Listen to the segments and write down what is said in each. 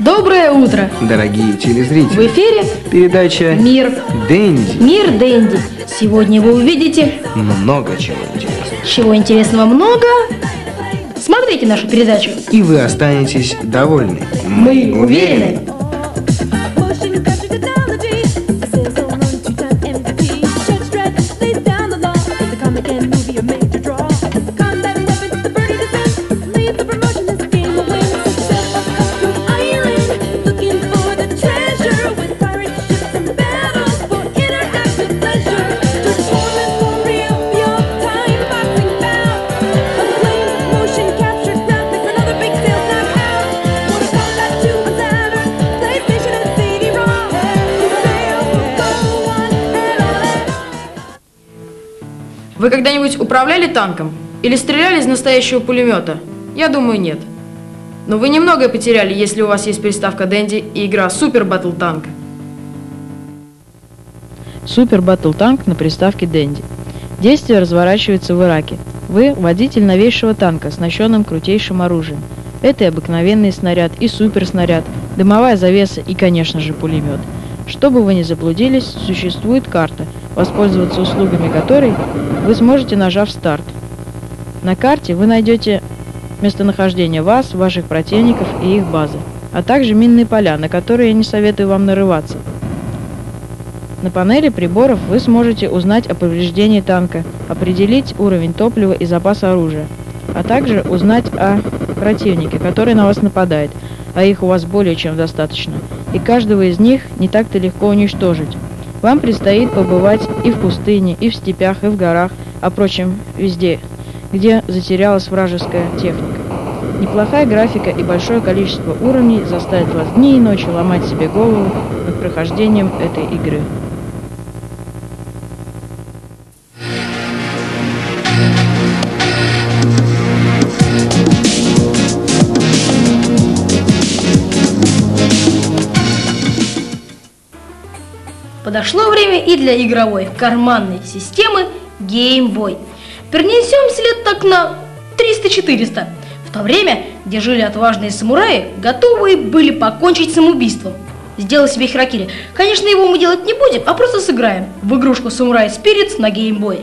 Доброе утро, дорогие телезрители! В эфире передача «Мир Дэнди». Мир Дэнди. Сегодня вы увидите Много чего интересного. чего интересного много. Смотрите нашу передачу. И вы останетесь довольны. Мы уверены. Вы когда-нибудь управляли танком? Или стреляли из настоящего пулемета? Я думаю, нет. Но вы немногое потеряли, если у вас есть приставка Дэнди и игра Супер Батл Танк. Супер Батл Танк на приставке Дэнди. Действие разворачивается в Ираке. Вы водитель новейшего танка, оснащенным крутейшим оружием. Это и обыкновенный снаряд, и суперснаряд, дымовая завеса и, конечно же, пулемет. Чтобы вы не заблудились, существует карта, воспользоваться услугами которой вы сможете, нажав старт. На карте вы найдете местонахождение вас, ваших противников и их базы, а также минные поля, на которые я не советую вам нарываться. На панели приборов вы сможете узнать о повреждении танка, определить уровень топлива и запас оружия, а также узнать о противнике, который на вас нападает, а их у вас более чем достаточно, и каждого из них не так-то легко уничтожить. Вам предстоит побывать и в пустыне, и в степях, и в горах, а впрочем, везде, где затерялась вражеская техника. Неплохая графика и большое количество уровней заставит вас дни и ночи ломать себе голову над прохождением этой игры. Подошло время и для игровой карманной системы Game Boy. Перенесемся лет так на 300-400. В то время, где жили отважные самураи, готовые были покончить самоубийством. Сделал себе хирокири. Конечно, его мы делать не будем, а просто сыграем в игрушку Samurai Spirits на Game Boy.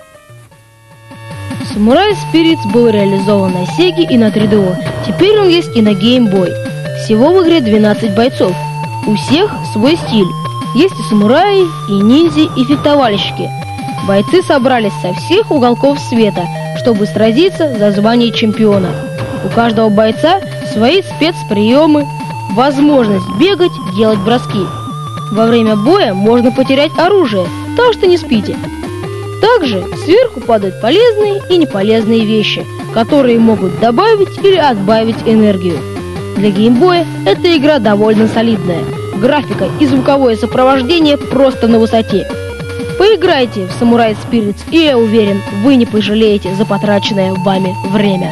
Samurai Spirits был реализован на Sega и на 3DO. Теперь он есть и на Game Boy. Всего в игре 12 бойцов. У всех свой стиль. Есть и самураи, и ниндзя, и фехтовальщики. Бойцы собрались со всех уголков света, чтобы сразиться за звание чемпиона. У каждого бойца свои спецприемы, возможность бегать, делать броски. Во время боя можно потерять оружие, так что не спите. Также сверху падают полезные и неполезные вещи, которые могут добавить или отбавить энергию. Для геймбоя эта игра довольно солидная. Графика и звуковое сопровождение просто на высоте. Поиграйте в Samurai Spirits, и я уверен, вы не пожалеете за потраченное вами время.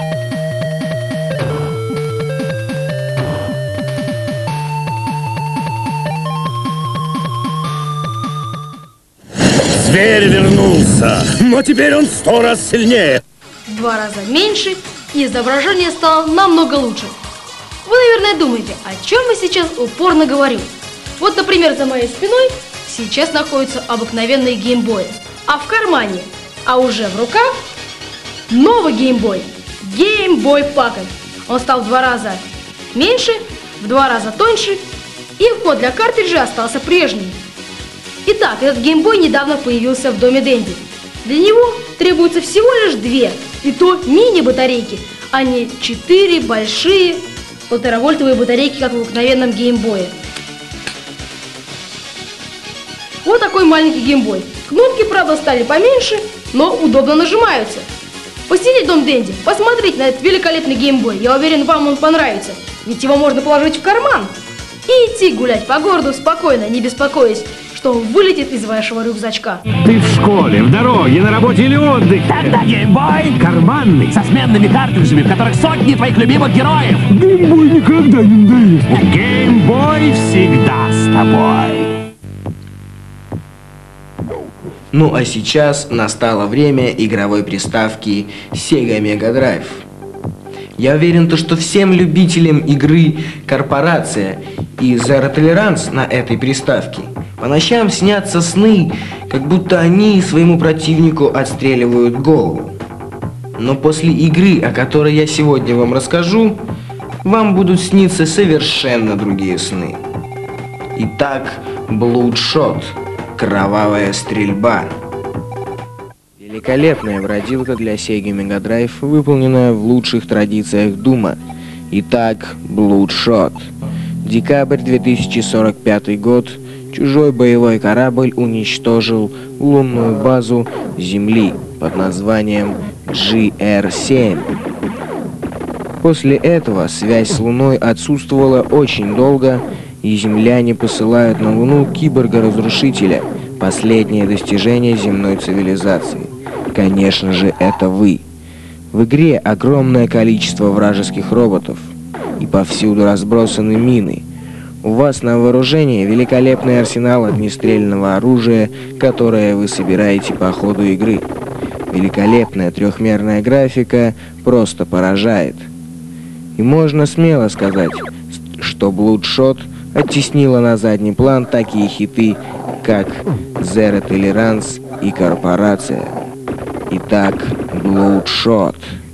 Зверь вернулся, но теперь он 100 раз сильнее. В 2 раза меньше, и изображение стало намного лучше. Вы, наверное, думаете, о чем я сейчас упорно говорю. Вот, например, за моей спиной сейчас находится обыкновенный геймбой, а в кармане, а уже в руках новый геймбой, Game Boy Pocket. Он стал в 2 раза меньше, в 2 раза тоньше, и вход для картриджа остался прежним. Итак, этот геймбой недавно появился в доме Дэнди. Для него требуется всего лишь 2, и то мини-батарейки, а не 4 большие 1,5-вольтовые батарейки, как в обыкновенном геймбое. Вот такой маленький геймбой. Кнопки, правда, стали поменьше, но удобно нажимаются. Посетите дом Дэнди, посмотрите на этот великолепный геймбой. Я уверен, вам он понравится. Ведь его можно положить в карман и идти гулять по городу спокойно, не беспокоясь, что он вылетит из вашего рюкзачка. Ты в школе, в дороге, на работе или отдыхе? Тогда геймбой Карманный. со сменными картриджами, в которых сотни твоих любимых героев. Геймбой никогда не надоест. Геймбой всегда с тобой. Ну а сейчас настало время игровой приставки Sega Mega Drive. Я уверен, что всем любителям игры «Корпорация» и «Zero Tolerance» на этой приставке по ночам снятся сны, как будто они своему противнику отстреливают голову. Но после игры, о которой я сегодня вам расскажу, вам будут сниться совершенно другие сны. Итак, Bloodshot. Кровавая стрельба. Великолепная бродилка для Sega Mega Drive, выполненная в лучших традициях Дума. Итак, Bloodshot. Декабрь 2045 год. Чужой боевой корабль уничтожил лунную базу Земли под названием GR-7. После этого связь с Луной отсутствовала очень долго, и земляне посылают на Луну киборга-разрушителя, последнее достижение земной цивилизации. Конечно же, это вы. В игре огромное количество вражеских роботов, и повсюду разбросаны мины. У вас на вооружении великолепный арсенал огнестрельного оружия, которое вы собираете по ходу игры. Великолепная трехмерная графика просто поражает. И можно смело сказать, что Bloodshot оттеснила на задний план такие хиты, как Zero Tolerance и Корпорация. Итак, Bloodshot.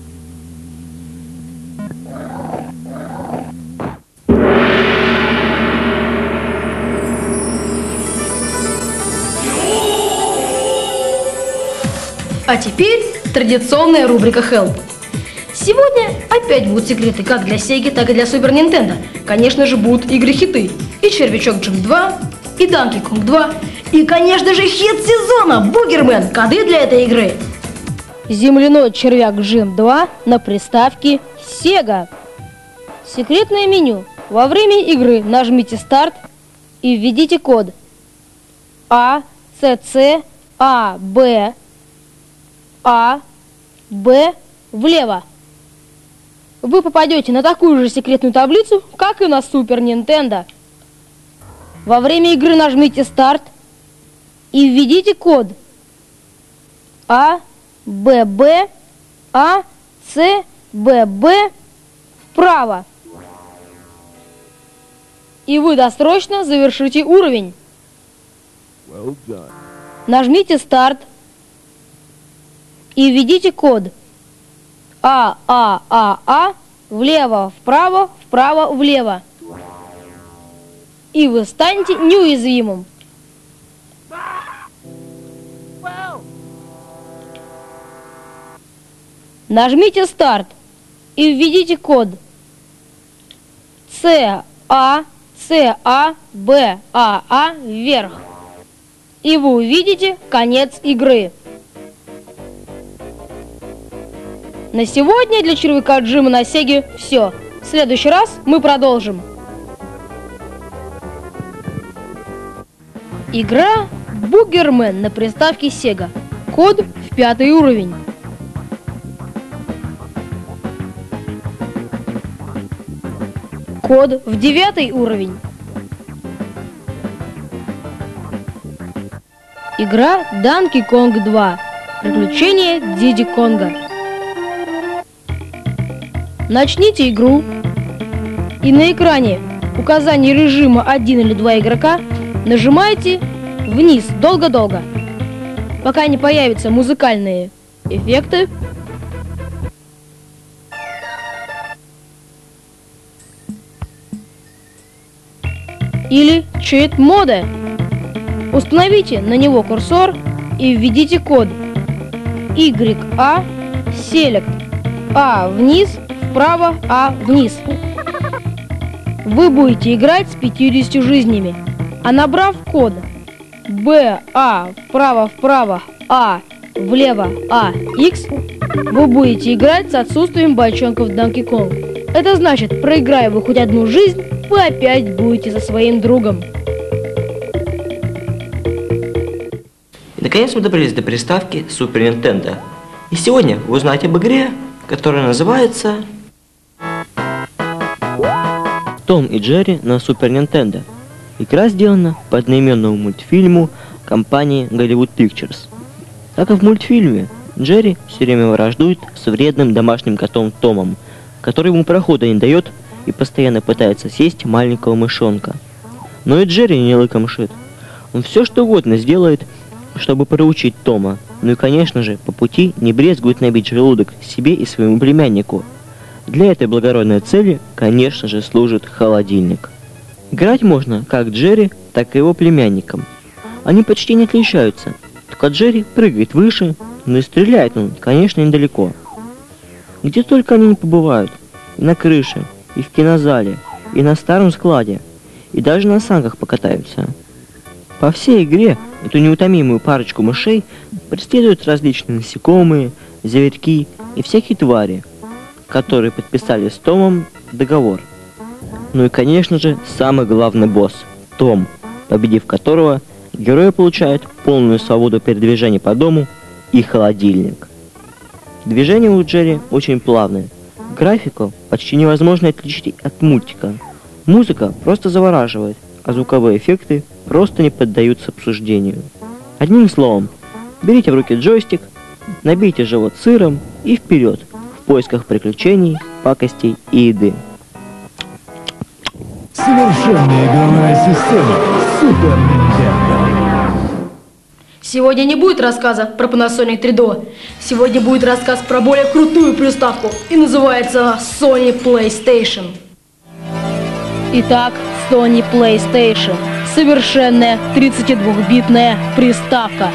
А теперь традиционная рубрика Help. Сегодня опять будут секреты как для Sega, так и для Super Nintendo. Конечно же, будут игры-хиты. И Червячок Джим 2, и Donkey Kong 2, и, конечно же, хит сезона Бугермен. Коды для этой игры. Земляной червяк Джим 2 на приставке Sega. Секретное меню. Во время игры нажмите старт и введите код ACC AB AB влево. Вы попадете на такую же секретную таблицу, как и на Super Nintendo. Во время игры нажмите старт и введите код ABB ACBB вправо. И вы досрочно завершите уровень. Нажмите старт и введите код АААА влево, вправо, вправо, влево. И вы станете неуязвимым. Нажмите старт и введите код САЦАБАА вверх. И вы увидите конец игры. На сегодня для червяка Джима на Сеге все. В следующий раз мы продолжим. Игра Бугермен на приставке Sega. Код в 5-й уровень. Код в 9-й уровень. Игра Donkey Kong 2. Приключения Диди Конга. Начните игру, и на экране указание режима 1 или 2 игрока нажимаете вниз долго-долго, пока не появятся музыкальные эффекты. Или чит мода. Установите на него курсор и введите код YA Select А вниз, вправо, А вниз. Вы будете играть с 50 жизнями, а набрав код БА вправо, А влево, А X, вы будете играть с отсутствием бойчонков Donkey Kong. Это значит, проиграя вы хоть одну жизнь, вы опять будете со своим другом. И наконец мы добрались до приставки Super Nintendo. И сегодня вы узнаете об игре, которая называется «Том и Джерри на Super Nintendo». Игра сделана по одноименному мультфильму компании Hollywood Pictures. Как и в мультфильме, Джерри все время враждует с вредным домашним котом Томом, который ему прохода не дает и постоянно пытается съесть маленького мышонка. Но и Джерри не лыкомшит. Он все что угодно сделает, чтобы проучить Тома. Ну и, конечно же, по пути не брезгует набить желудок себе и своему племяннику. Для этой благородной цели, конечно же, служит холодильник. Играть можно как Джерри, так и его племянникам. Они почти не отличаются, только Джерри прыгает выше, но и стреляет он, конечно, недалеко. Где только они не побывают, и на крыше, и в кинозале, и на старом складе, и даже на санках покатаются. По всей игре эту неутомимую парочку мышей преследуют различные насекомые, зверьки и всякие твари, которые подписали с Томом договор. Ну и, конечно же, самый главный босс – Том, победив которого, герои получают полную свободу передвижения по дому и холодильник. Движения у Джерри очень плавные. Графику почти невозможно отличить от мультика. Музыка просто завораживает, а звуковые эффекты просто не поддаются обсуждению. Одним словом, берите в руки джойстик, набейте живот сыром и вперед в поисках приключений, пакостей и еды. Совершенная игровая система Super Nintendo. Сегодня не будет рассказа про Panasonic 3DO. Сегодня будет рассказ про более крутую приставку. И называется она Sony PlayStation. Итак, Sony PlayStation. Совершенная 32-битная приставка.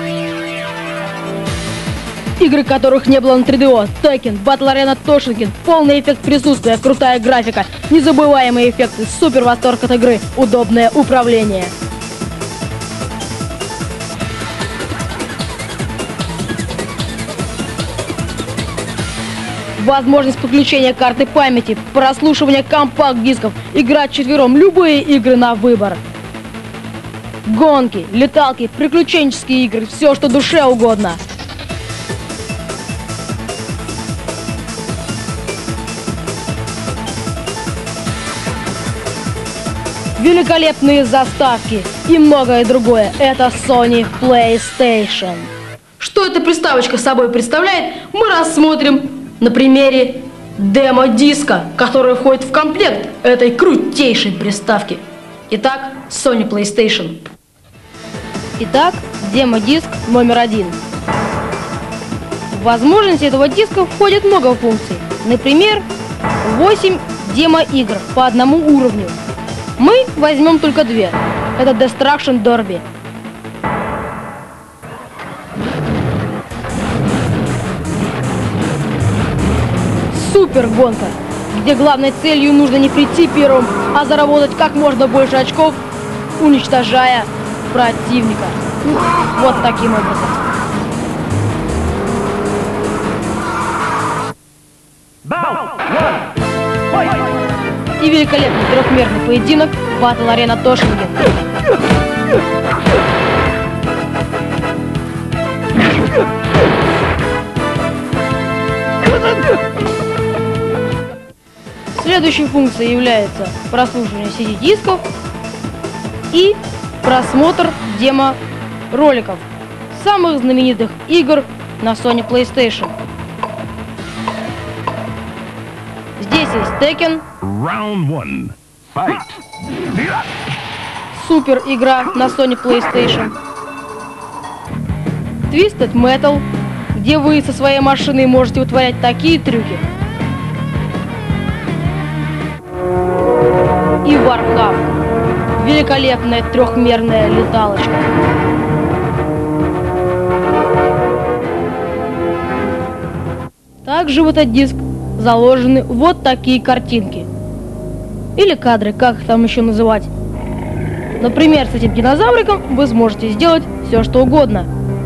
Игры, которых не было на 3DO. Tekken, Battle Arena Toshinden. Полный эффект присутствия, крутая графика, незабываемые эффекты, супер восторг от игры, удобное управление. Возможность подключения карты памяти, прослушивания компакт-дисков, играть вчетвером, любые игры на выбор. Гонки, леталки, приключенческие игры, все, что душе угодно. Великолепные заставки и многое другое. Это Sony PlayStation. Что эта приставочка собой представляет, мы рассмотрим на примере демо-диска, который входит в комплект этой крутейшей приставки. Итак, Sony PlayStation. Итак, демо-диск номер 1. В возможности этого диска входит много функций. Например, 8 демо-игр по одному уровню. Мы возьмем только 2. Это Destruction Derby. Супер гонка, где главной целью нужно не прийти первым, а заработать как можно больше очков, уничтожая противника. Вот таким образом. И великолепный трехмерный поединок Battle Arena Toshinden. Следующей функцией является прослушивание CD-дисков и просмотр демо-роликов самых знаменитых игр на Sony PlayStation. Здесь есть Tekken, супер игра на Sony PlayStation, Twisted Metal, где вы со своей машиной можете утворять такие трюки, и Warhammer, великолепная трехмерная леталочка. Также в этот диск заложены вот такие картинки. Или кадры, как их там еще называть. Например, с этим динозавриком вы сможете сделать все, что угодно.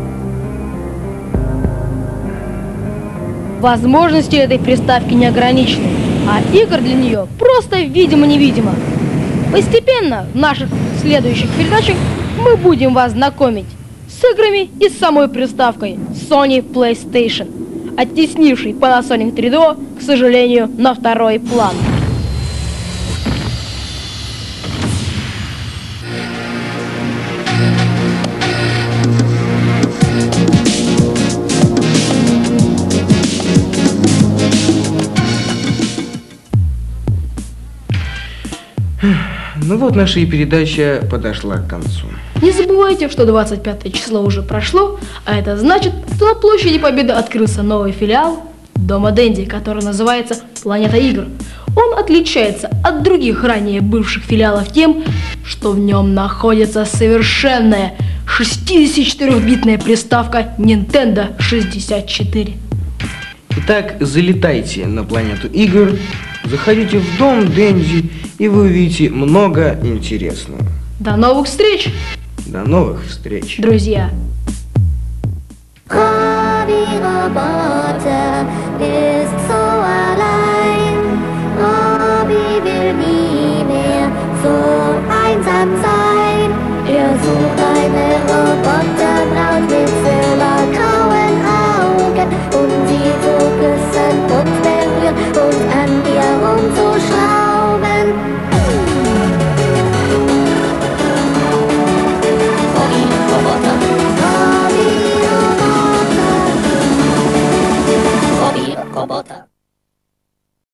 Возможности этой приставки не ограничены, а игр для нее просто видимо-невидимо. Постепенно в наших следующих передачах мы будем вас знакомить с играми и с самой приставкой Sony PlayStation, оттеснивший Panasonic 3DO, к сожалению, на второй план. Ну вот наша и передача подошла к концу. Не забывайте, что 25 число уже прошло, а это значит, что на площади Победы открылся новый филиал Дома Денди, который называется «Планета игр». Он отличается от других ранее бывших филиалов тем, что в нем находится совершенная 64-битная приставка Nintendo 64. Итак, залетайте на планету игр, заходите в Дом Денди, и вы увидите много интересного. До новых встреч, До новых встреч! друзья! Roboter ist so allein. Robbie will nie mehr so einsam sein. Sucht eine Roboterbraut mit silbergrauen Augen, um sie zu küssen und berühren und an ihr rumzuschrauben.